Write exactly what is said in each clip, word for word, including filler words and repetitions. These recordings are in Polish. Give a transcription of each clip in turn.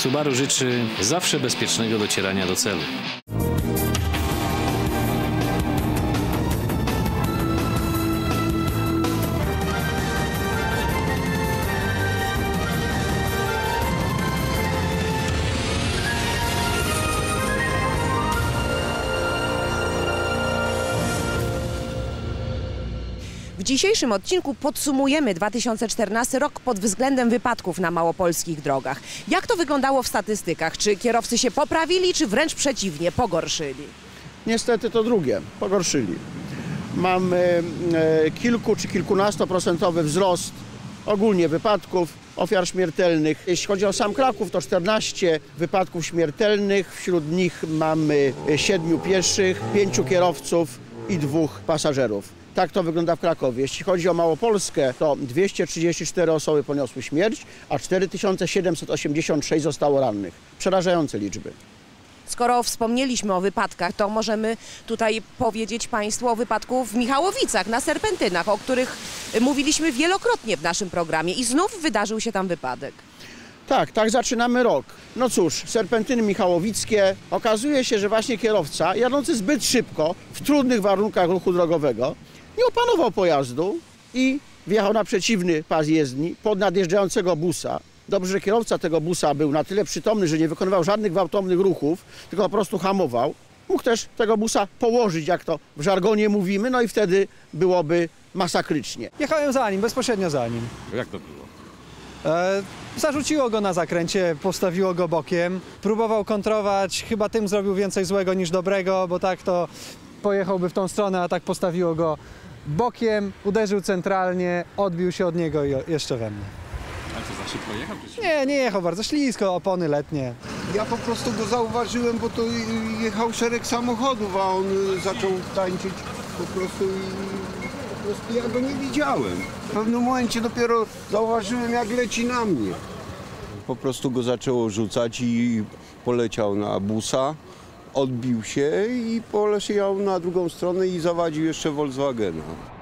Subaru życzy zawsze bezpiecznego docierania do celu. W dzisiejszym odcinku podsumujemy dwa tysiące czternasty rok pod względem wypadków na małopolskich drogach. Jak to wyglądało w statystykach? Czy kierowcy się poprawili, czy wręcz przeciwnie, pogorszyli? Niestety to drugie, pogorszyli. Mamy e, kilku czy kilkunastoprocentowy wzrost ogólnie wypadków, ofiar śmiertelnych. Jeśli chodzi o sam Kraków, to czternaście wypadków śmiertelnych. Wśród nich mamy siedmiu pieszych, pięciu kierowców i dwóch pasażerów. Tak to wygląda w Krakowie. Jeśli chodzi o Małopolskę, to dwieście trzydzieści cztery osoby poniosły śmierć, a cztery tysiące siedemset osiemdziesiąt sześć zostało rannych. Przerażające liczby. Skoro wspomnieliśmy o wypadkach, to możemy tutaj powiedzieć Państwu o wypadku w Michałowicach, na Serpentynach, o których mówiliśmy wielokrotnie w naszym programie i znów wydarzył się tam wypadek. Tak, tak zaczynamy rok. No cóż, Serpentyny Michałowickie. Okazuje się, że właśnie kierowca jadący zbyt szybko, w trudnych warunkach ruchu drogowego, nie opanował pojazdu i wjechał na przeciwny pas jezdni pod nadjeżdżającego busa. Dobrze, że kierowca tego busa był na tyle przytomny, że nie wykonywał żadnych gwałtownych ruchów, tylko po prostu hamował. Mógł też tego busa położyć, jak to w żargonie mówimy, no i wtedy byłoby masakrycznie. Jechałem za nim, bezpośrednio za nim. Jak to było? E, zarzuciło go na zakręcie, postawiło go bokiem. Próbował kontrować, chyba tym zrobił więcej złego niż dobrego, bo tak to pojechałby w tą stronę, a tak postawiło go bokiem, uderzył centralnie, odbił się od niego i jeszcze we mnie. A co, za szybko jechał? Czy... Nie, nie jechał bardzo ślisko, opony letnie. Ja po prostu go zauważyłem, bo to jechał szereg samochodów, a on zaczął tańczyć po prostu i po prostu ja go nie widziałem. W pewnym momencie dopiero zauważyłem, jak leci na mnie. Po prostu go zaczęło rzucać i poleciał na busa, odbił się i poleciał na drugą stronę i zawadził jeszcze Volkswagena.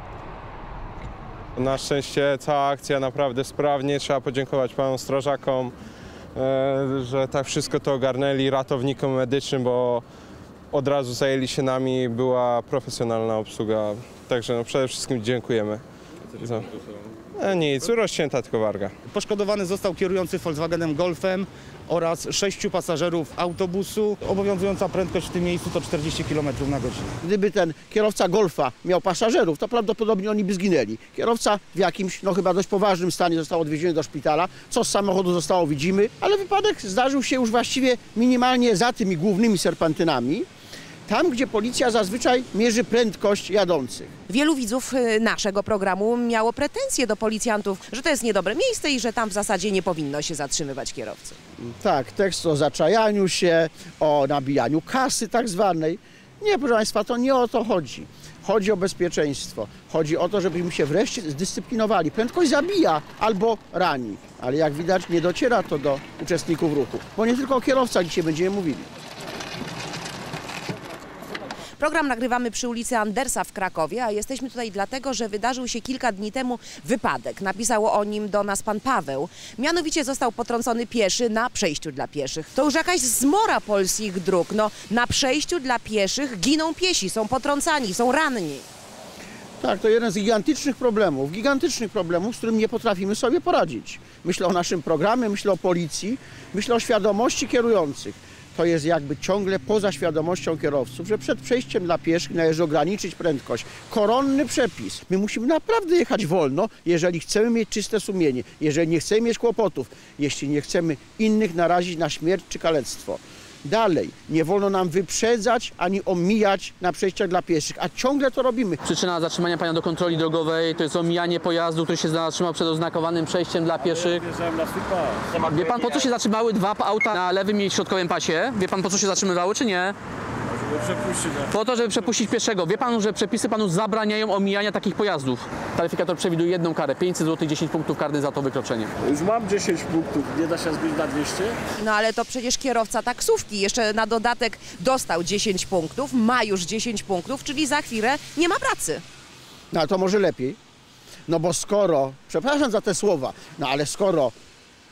Na szczęście cała akcja naprawdę sprawnie, trzeba podziękować panom strażakom, że tak wszystko to ogarnęli, ratownikom medycznym, bo od razu zajęli się nami, była profesjonalna obsługa, także no przede wszystkim dziękujemy. Za... E, nic, rozcięta tylko warga. Poszkodowany został kierujący Volkswagenem Golfem oraz sześciu pasażerów autobusu. Obowiązująca prędkość w tym miejscu to czterdzieści kilometrów na godzinę. Gdyby ten kierowca Golfa miał pasażerów, to prawdopodobnie oni by zginęli. Kierowca w jakimś, no chyba dość poważnym stanie został odwieziony do szpitala. Co z samochodu zostało, widzimy, ale wypadek zdarzył się już właściwie minimalnie za tymi głównymi serpentynami. Tam, gdzie policja zazwyczaj mierzy prędkość jadących. Wielu widzów naszego programu miało pretensje do policjantów, że to jest niedobre miejsce i że tam w zasadzie nie powinno się zatrzymywać kierowcy. Tak, tekst o zaczajaniu się, o nabijaniu kasy tak zwanej. Nie, proszę Państwa, to nie o to chodzi. Chodzi o bezpieczeństwo. Chodzi o to, żebyśmy się wreszcie zdyscyplinowali. Prędkość zabija albo rani, ale jak widać nie dociera to do uczestników ruchu. Bo nie tylko o kierowcach dzisiaj będziemy mówili. Program nagrywamy przy ulicy Andersa w Krakowie, a jesteśmy tutaj dlatego, że wydarzył się kilka dni temu wypadek. Napisał o nim do nas pan Paweł. Mianowicie został potrącony pieszy na przejściu dla pieszych. To już jakaś zmora polskich dróg. No, na przejściu dla pieszych giną piesi, są potrącani, są ranni. Tak, to jeden z gigantycznych problemów, gigantycznych problemów, z którym nie potrafimy sobie poradzić. Myślę o naszym programie, myślę o policji, myślę o świadomości kierujących. To jest jakby ciągle poza świadomością kierowców, że przed przejściem dla pieszych należy ograniczyć prędkość. Koronny przepis. My musimy naprawdę jechać wolno, jeżeli chcemy mieć czyste sumienie, jeżeli nie chcemy mieć kłopotów, jeśli nie chcemy innych narazić na śmierć czy kalectwo. Dalej, nie wolno nam wyprzedzać ani omijać na przejściach dla pieszych, a ciągle to robimy. Przyczyna zatrzymania pana do kontroli drogowej to jest omijanie pojazdu, który się zatrzymał przed oznakowanym przejściem dla pieszych. Wie pan, po co się zatrzymały dwa auta na lewym i środkowym pasie? Wie pan, po co się zatrzymywały, czy nie? Po to, żeby przepuścić pieszego. Wie pan, że przepisy panu zabraniają omijania takich pojazdów. Taryfikator przewiduje jedną karę, pięćset złotych, dziesięć punktów karnych za to wykroczenie. Już mam dziesięć punktów, nie da się zbić na dwieście? No ale to przecież kierowca taksówki jeszcze na dodatek dostał dziesięć punktów, ma już dziesięć punktów, czyli za chwilę nie ma pracy. No to może lepiej. No bo skoro, przepraszam za te słowa, no ale skoro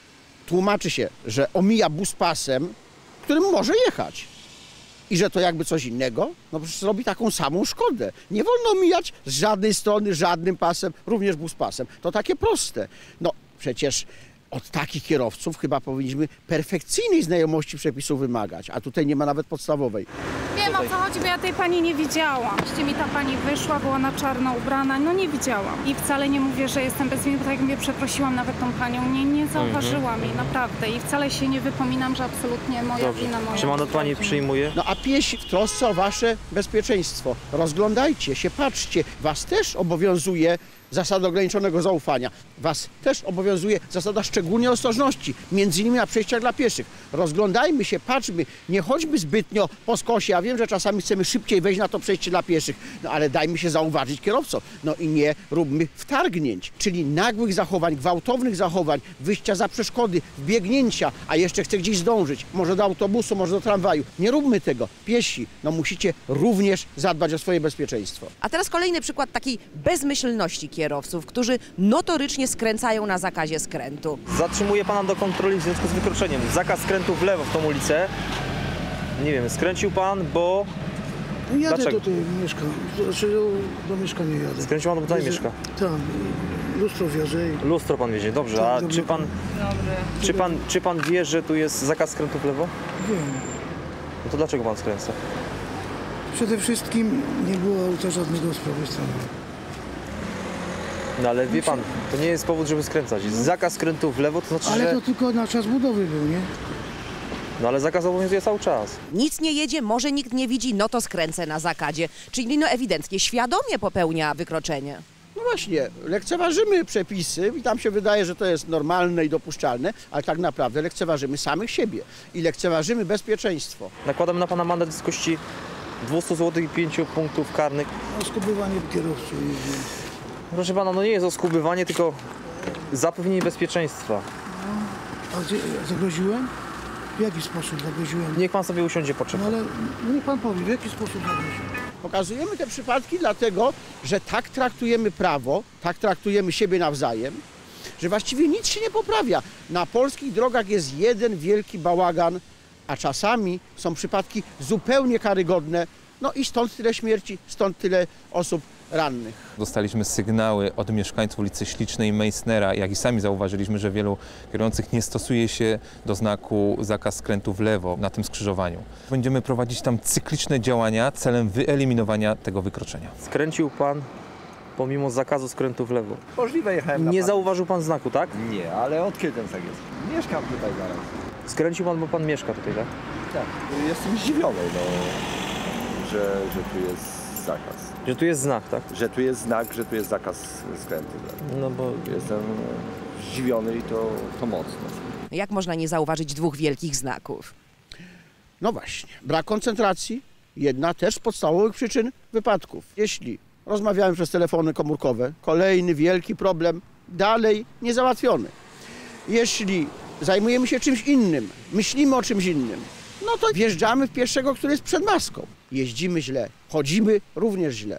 tłumaczy się, że omija bus pasem, którym może jechać. I że to jakby coś innego, no przecież robi taką samą szkodę. Nie wolno omijać z żadnej strony, żadnym pasem, również bus pasem. To takie proste. No przecież od takich kierowców chyba powinniśmy perfekcyjnej znajomości przepisów wymagać, a tutaj nie ma nawet podstawowej. Wiem, o co chodzi, bo ja tej pani nie widziałam. Jeśli mi ta pani wyszła, była na czarno ubrana, no nie widziałam. I wcale nie mówię, że jestem bez winy, bo tak jak mnie przeprosiłam nawet tą panią, nie, nie zauważyłam jej, naprawdę. I wcale się nie wypominam, że absolutnie moja Dobrze. wina, moja Czy mandat pani przyjmuje? No a piesi w trosce o wasze bezpieczeństwo. Rozglądajcie się, patrzcie. Was też obowiązuje zasada ograniczonego zaufania. Was też obowiązuje zasada szczególnej ostrożności, między innymi na przejściach dla pieszych. Rozglądajmy się, patrzmy, nie chodźmy zbytnio po skosie. Ja wiem, że czasami chcemy szybciej wejść na to przejście dla pieszych, no ale dajmy się zauważyć kierowcom. No i nie róbmy wtargnięć, czyli nagłych zachowań, gwałtownych zachowań, wyjścia za przeszkody, wbiegnięcia, a jeszcze chcę gdzieś zdążyć, może do autobusu, może do tramwaju. Nie róbmy tego. Piesi, no musicie również zadbać o swoje bezpieczeństwo. A teraz kolejny przykład takiej bezmyślności kierowców, którzy notorycznie skręcają na zakazie skrętu. Zatrzymuje pana do kontroli w związku z wykroczeniem. Zakaz skrętu w lewo w tą ulicę. Nie wiem, skręcił pan, bo... Jadę Dlaczego? tutaj, mieszkam. Znaczy do, do mieszkania jadę. Skręcił pan, bo tutaj mieszka. Tak, lustro wiozę. I... Lustro pan wiezie, dobrze. Tak, A dobrze. czy pan, czy, pan, czy pan wie, że tu jest zakaz skrętu w lewo? Wiem. No to dlaczego pan skręca? Przede wszystkim nie było auta żadnego z prawej strony. No ale wie pan, to nie jest powód, żeby skręcać. Zakaz skrętu w lewo to znaczy, Ale że... to tylko na czas budowy był, nie? No ale zakaz obowiązuje cały czas. Nic nie jedzie, może nikt nie widzi, no to skręcę na zakazie. Czyli no ewidentnie świadomie popełnia wykroczenie. No właśnie, lekceważymy przepisy i tam się wydaje, że to jest normalne i dopuszczalne, ale tak naprawdę lekceważymy samych siebie i lekceważymy bezpieczeństwo. Nakładamy na pana mandat w wysokości dwieście złotych i pięciu punktów karnych. Oskubywanie kierowców. Proszę pana, no nie jest oskubywanie, tylko zapewnienie bezpieczeństwa. A gdzie zagroziłem? W jaki sposób zagroziłem? Niech pan sobie usiądzie, No poczeka. ale no niech pan powie, w jaki sposób zagroziłem? Pokazujemy te przypadki dlatego, że tak traktujemy prawo, tak traktujemy siebie nawzajem, że właściwie nic się nie poprawia. Na polskich drogach jest jeden wielki bałagan, a czasami są przypadki zupełnie karygodne. No i stąd tyle śmierci, stąd tyle osób rannych. Dostaliśmy sygnały od mieszkańców ulicy Ślicznej i Meissnera, jak i sami zauważyliśmy, że wielu kierujących nie stosuje się do znaku zakaz skrętu w lewo na tym skrzyżowaniu. Będziemy prowadzić tam cykliczne działania celem wyeliminowania tego wykroczenia. Skręcił pan pomimo zakazu skrętu w lewo. Możliwe, jechałem na Nie pan... zauważył pan znaku, tak? Nie, ale od kiedy tak jest? Mieszkam tutaj zaraz. Skręcił pan, bo pan mieszka tutaj, tak? Tak. Jestem zdziwiony, no, że, że tu jest zakaz. Że tu jest znak, tak? Że tu jest znak, że tu jest zakaz skrętu. No bo... Jestem zdziwiony i to, to mocno. Jak można nie zauważyć dwóch wielkich znaków? No właśnie, brak koncentracji, jedna też z podstawowych przyczyn wypadków. Jeśli rozmawiałem przez telefony komórkowe, kolejny wielki problem dalej niezałatwiony. Jeśli zajmujemy się czymś innym, myślimy o czymś innym, no to wjeżdżamy w pierwszego, który jest przed maską. Jeździmy źle, chodzimy również źle.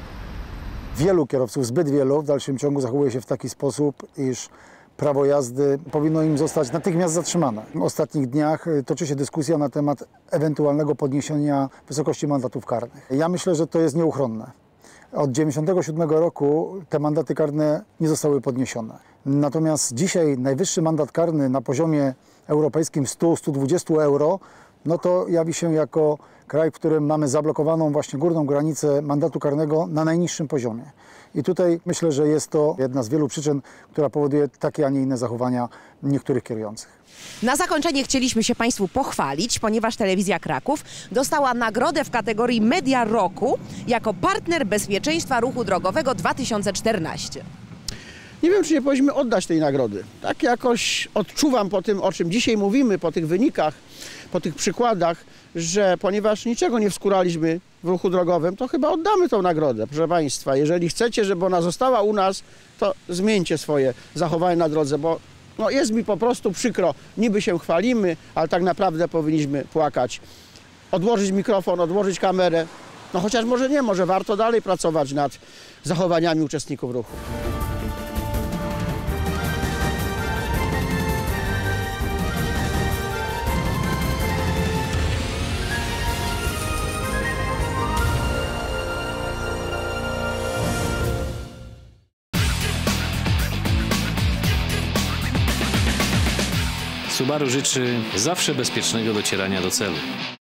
Wielu kierowców, zbyt wielu, w dalszym ciągu zachowuje się w taki sposób, iż prawo jazdy powinno im zostać natychmiast zatrzymane. W ostatnich dniach toczy się dyskusja na temat ewentualnego podniesienia wysokości mandatów karnych. Ja myślę, że to jest nieuchronne. Od tysiąc dziewięćset dziewięćdziesiątego siódmego roku te mandaty karne nie zostały podniesione. Natomiast dzisiaj najwyższy mandat karny na poziomie europejskim sto do stu dwudziestu euro, no to jawi się jako kraj, w którym mamy zablokowaną właśnie górną granicę mandatu karnego na najniższym poziomie. I tutaj myślę, że jest to jedna z wielu przyczyn, która powoduje takie, a nie inne zachowania niektórych kierujących. Na zakończenie chcieliśmy się Państwu pochwalić, ponieważ Telewizja Kraków dostała nagrodę w kategorii Media Roku jako partner bezpieczeństwa ruchu drogowego dwa tysiące czternasty. Nie wiem, czy nie powinniśmy oddać tej nagrody. Tak jakoś odczuwam po tym, o czym dzisiaj mówimy, po tych wynikach, po tych przykładach, że ponieważ niczego nie wskuraliśmy w ruchu drogowym, to chyba oddamy tą nagrodę. Proszę Państwa, jeżeli chcecie, żeby ona została u nas, to zmieńcie swoje zachowanie na drodze, bo no, jest mi po prostu przykro. Niby się chwalimy, ale tak naprawdę powinniśmy płakać. Odłożyć mikrofon, odłożyć kamerę. No chociaż może nie, może warto dalej pracować nad zachowaniami uczestników ruchu. Subaru życzy zawsze bezpiecznego docierania do celu.